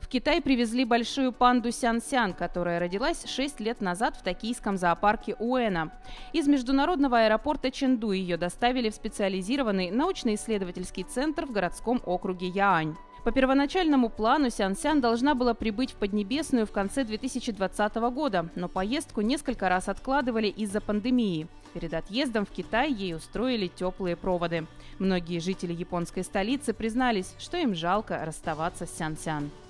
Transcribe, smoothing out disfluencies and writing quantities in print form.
В Китай привезли большую панду Сян-Сян, которая родилась 6 лет назад в токийском зоопарке Уэна. Из международного аэропорта Чэнду ее доставили в специализированный научно-исследовательский центр в городском округе Яань. По первоначальному плану Сян-Сян должна была прибыть в Поднебесную в конце 2020 года, но поездку несколько раз откладывали из-за пандемии. Перед отъездом в Китай ей устроили теплые проводы. Многие жители японской столицы признались, что им жалко расставаться с Сян-Сян.